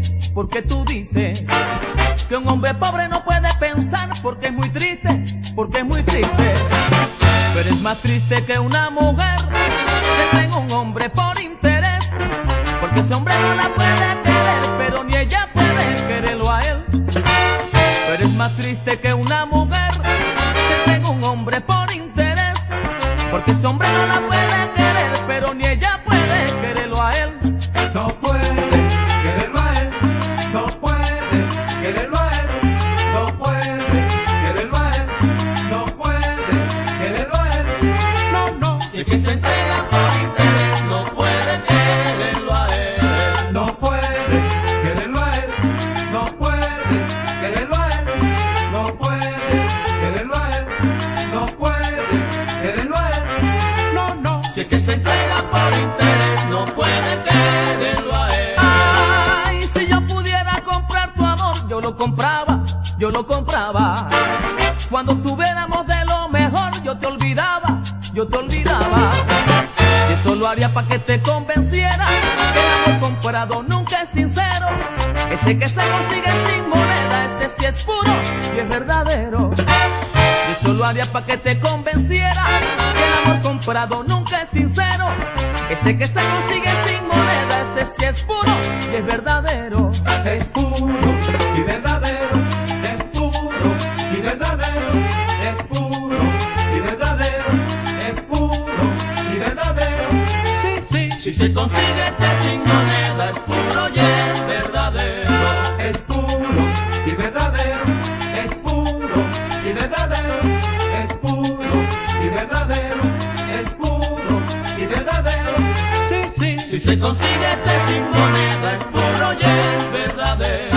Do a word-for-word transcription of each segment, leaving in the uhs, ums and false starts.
porque tú dices que un hombre pobre no puede pensar, porque es muy triste, porque es muy triste. Pero es más triste que una mujer se tenga un hombre por interés, porque ese hombre no la puede querer, pero ni ella puede quererlo a él. Pero es más triste que una mujer se tenga un hombre por interés, porque ese hombre no la puede querer, pero ni ella puede quererlo a él. No puede quererlo a él, no puede quererlo a él, no puede quererlo a él, no puede quererlo a él. No, no, Si es que se entrega por interés, no puede quererlo a él. No puede quererlo a él, no puede quererlo a él, no puede quererlo a él, no puede quererlo a él. no, no. Si es que se entrega por interés, no puede quererlo a él. Ay, si yo pudiera comprar tu amor, yo lo compraba, yo lo compraba. Cuando tuviéramos de lo mejor, yo te olvidaba, yo te olvidaba. Y eso lo haría para que te convencieras que el amor comprado nunca es sincero. Ese que se consigue sin moneda, ese sí es puro y es verdadero. Y eso lo haría para que te convencieras que el amor comprado nunca es sincero. Ese que se consigue sin moneda, ese sí es puro y es verdadero. Es puro y verdadero, es puro y verdadero, es puro y verdadero, es puro y verdadero. Sí, sí, Si se consigue este sin moneda, es puro y es verdadero. Es puro y verdadero, es puro y verdadero, es puro y verdadero, es puro y verdadero. sí, sí. Si se consigue este sin moneda, es puro y es verdadero.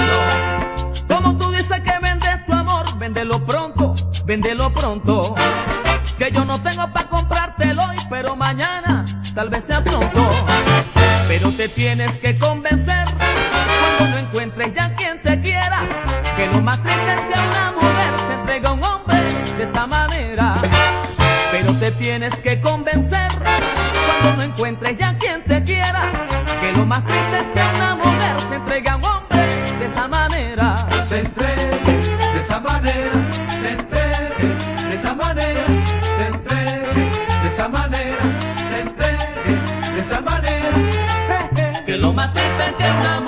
Como tú dices que vendes tu amor, véndelo pronto, véndelo pronto. Que yo no tengo para comprártelo hoy, pero mañana tal vez sea pronto. Pero te tienes que convencer cuando no encuentres ya quien te quiera, que lo más triste es que una mujer se entrega a un hombre de esa manera. Pero te tienes que convencer cuando no encuentres ya quien te quiera, que lo más triste es que una mujer se entregue a un hombre de esa manera. Se entregue de esa manera, se entregue de esa manera, se entregue de esa manera, se entregue de esa manera. Que lo más triste es que una